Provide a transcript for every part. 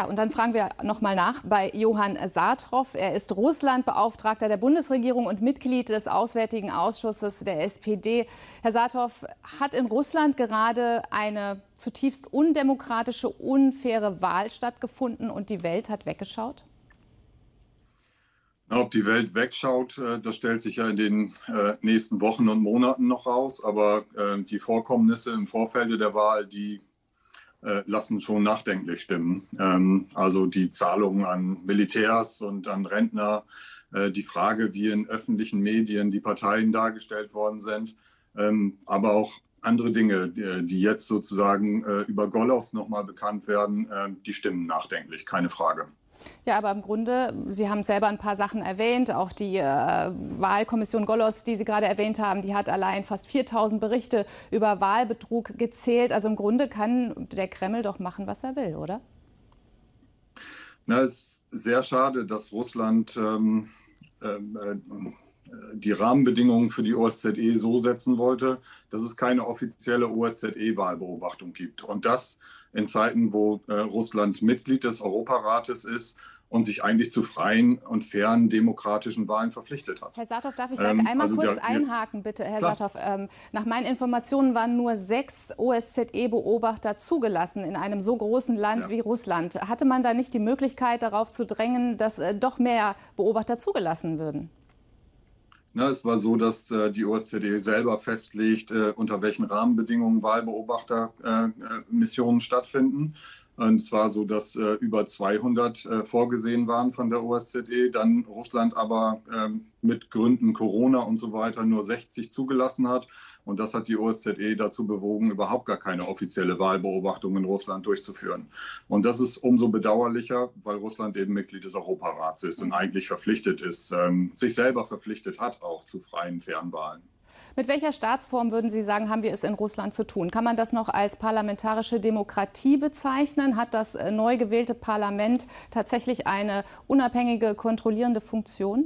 Ja, und dann fragen wir noch mal nach bei Johann Saathoff. Er ist Russlandbeauftragter der Bundesregierung und Mitglied des Auswärtigen Ausschusses der SPD. Herr Saathoff, hat in Russland gerade eine zutiefst undemokratische, unfaire Wahl stattgefunden und die Welt hat weggeschaut? Ob die Welt wegschaut, das stellt sich ja in den nächsten Wochen und Monaten noch raus. Aber die Vorkommnisse im Vorfeld der Wahl, die lassen schon nachdenklich stimmen. Also die Zahlungen an Militärs und an Rentner, die Frage, wie in öffentlichen Medien die Parteien dargestellt worden sind, aber auch andere Dinge, die jetzt sozusagen über Golos nochmal bekannt werden, die stimmen nachdenklich, keine Frage. Ja, aber im Grunde, Sie haben selber ein paar Sachen erwähnt, auch die Wahlkommission Golos, die Sie gerade erwähnt haben, die hat allein fast 4.000 Berichte über Wahlbetrug gezählt. Also im Grunde kann der Kreml doch machen, was er will, oder? Na, es ist sehr schade, dass Russland die Rahmenbedingungen für die OSZE so setzen wollte, dass es keine offizielle OSZE-Wahlbeobachtung gibt. Und das in Zeiten, wo Russland Mitglied des Europarates ist und sich eigentlich zu freien und fairen demokratischen Wahlen verpflichtet hat. Herr Saathoff, darf ich da einmal kurz einhaken, bitte? Herr Saathoff, nach meinen Informationen waren nur 6 OSZE-Beobachter zugelassen in einem so großen Land wie Russland. Hatte man da nicht die Möglichkeit, darauf zu drängen, dass doch mehr Beobachter zugelassen würden? Na, es war so, dass die OSZE selber festlegt, unter welchen Rahmenbedingungen Wahlbeobachtermissionen stattfinden. Und es war so, dass über 200 vorgesehen waren von der OSZE, dann Russland aber mit Gründen Corona und so weiter nur 60 zugelassen hat. Und das hat die OSZE dazu bewogen, überhaupt gar keine offizielle Wahlbeobachtung in Russland durchzuführen. Und das ist umso bedauerlicher, weil Russland eben Mitglied des Europarats ist und eigentlich verpflichtet ist, sich selber verpflichtet hat, auch zu freien, fairen Wahlen. Mit welcher Staatsform, würden Sie sagen, haben wir es in Russland zu tun? Kann man das noch als parlamentarische Demokratie bezeichnen? Hat das neu gewählte Parlament tatsächlich eine unabhängige, kontrollierende Funktion?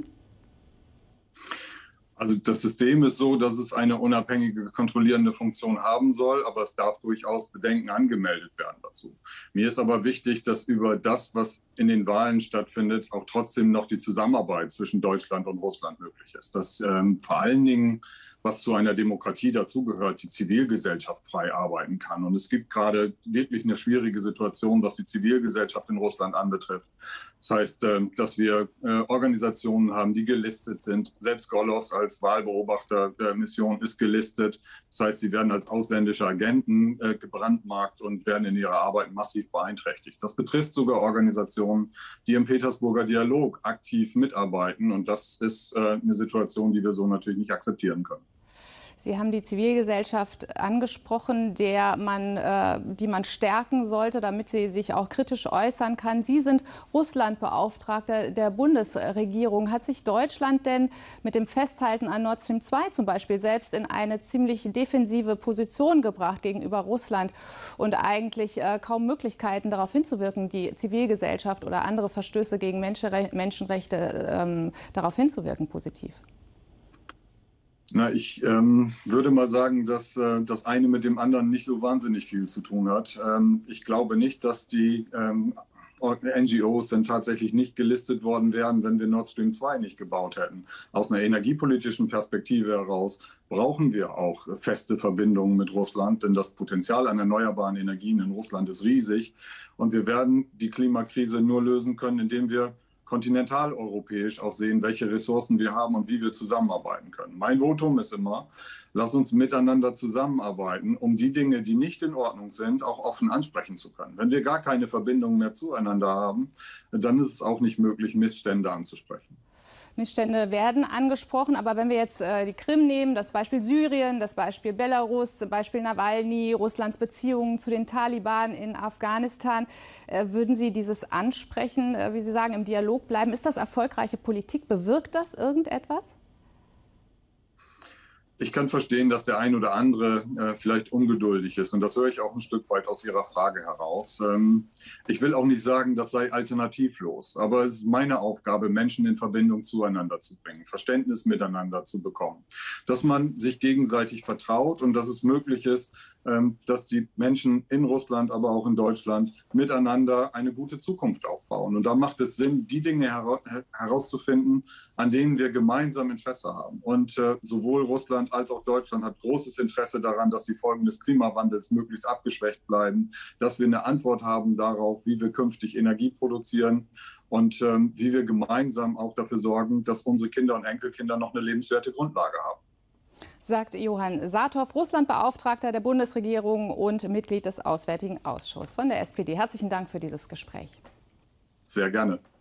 Also das System ist so, dass es eine unabhängige, kontrollierende Funktion haben soll, aber es darf durchaus Bedenken angemeldet werden dazu. Mir ist aber wichtig, dass über das, was in den Wahlen stattfindet, auch trotzdem noch die Zusammenarbeit zwischen Deutschland und Russland möglich ist. Dass vor allen Dingen, was zu einer Demokratie dazugehört, die Zivilgesellschaft frei arbeiten kann. Und es gibt gerade wirklich eine schwierige Situation, was die Zivilgesellschaft in Russland anbetrifft. Das heißt, dass wir Organisationen haben, die gelistet sind. Selbst Golos als Wahlbeobachtermission ist gelistet. Das heißt, sie werden als ausländische Agenten gebrandmarkt und werden in ihrer Arbeit massiv beeinträchtigt. Das betrifft sogar Organisationen, die im Petersburger Dialog aktiv mitarbeiten. Und das ist eine Situation, die wir so natürlich nicht akzeptieren können. Sie haben die Zivilgesellschaft angesprochen, die man stärken sollte, damit sie sich auch kritisch äußern kann. Sie sind Russlandbeauftragter der Bundesregierung. Hat sich Deutschland denn mit dem Festhalten an Nord Stream 2 zum Beispiel selbst in eine ziemlich defensive Position gebracht gegenüber Russland und eigentlich kaum Möglichkeiten darauf hinzuwirken, die Zivilgesellschaft oder andere Verstöße gegen Menschenrechte darauf hinzuwirken, positiv? Na, ich würde mal sagen, dass das eine mit dem anderen nicht so wahnsinnig viel zu tun hat. Ich glaube nicht, dass die NGOs dann tatsächlich nicht gelistet worden wären, wenn wir Nord Stream 2 nicht gebaut hätten. Aus einer energiepolitischen Perspektive heraus brauchen wir auch feste Verbindungen mit Russland, denn das Potenzial an erneuerbaren Energien in Russland ist riesig. Und wir werden die Klimakrise nur lösen können, indem wir kontinentaleuropäisch auch sehen, welche Ressourcen wir haben und wie wir zusammenarbeiten können. Mein Votum ist immer, lass uns miteinander zusammenarbeiten, um die Dinge, die nicht in Ordnung sind, auch offen ansprechen zu können. Wenn wir gar keine Verbindung mehr zueinander haben, dann ist es auch nicht möglich, Missstände anzusprechen. Missstände werden angesprochen, aber wenn wir jetzt die Krim nehmen, das Beispiel Syrien, das Beispiel Belarus, das Beispiel Nawalny, Russlands Beziehungen zu den Taliban in Afghanistan, würden Sie dieses ansprechen, wie Sie sagen, im Dialog bleiben? Ist das erfolgreiche Politik? Bewirkt das irgendetwas? Ich kann verstehen, dass der ein oder andere vielleicht ungeduldig ist. Und das höre ich auch ein Stück weit aus Ihrer Frage heraus. Ich will auch nicht sagen, das sei alternativlos. Aber es ist meine Aufgabe, Menschen in Verbindung zueinander zu bringen, Verständnis miteinander zu bekommen. Dass man sich gegenseitig vertraut und dass es möglich ist, dass die Menschen in Russland, aber auch in Deutschland miteinander eine gute Zukunft aufbauen. Und da macht es Sinn, die Dinge herauszufinden, an denen wir gemeinsam Interesse haben. Und sowohl Russland als auch Deutschland hat großes Interesse daran, dass die Folgen des Klimawandels möglichst abgeschwächt bleiben, dass wir eine Antwort haben darauf, wie wir künftig Energie produzieren und wie wir gemeinsam auch dafür sorgen, dass unsere Kinder und Enkelkinder noch eine lebenswerte Grundlage haben. Sagt Johann Saathoff, Russlandbeauftragter der Bundesregierung und Mitglied des Auswärtigen Ausschusses von der SPD. Herzlichen Dank für dieses Gespräch. Sehr gerne.